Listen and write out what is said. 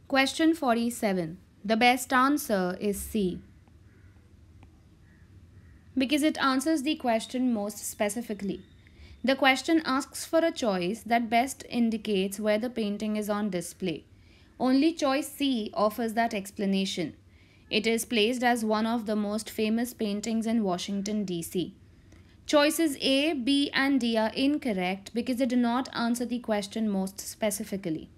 Question 47. The best answer is C because it answers the question most specifically. The question asks for a choice that best indicates where the painting is on display. Only choice C offers that explanation. It is placed as one of the most famous paintings in Washington, D.C. Choices A, B, and D are incorrect because they do not answer the question most specifically.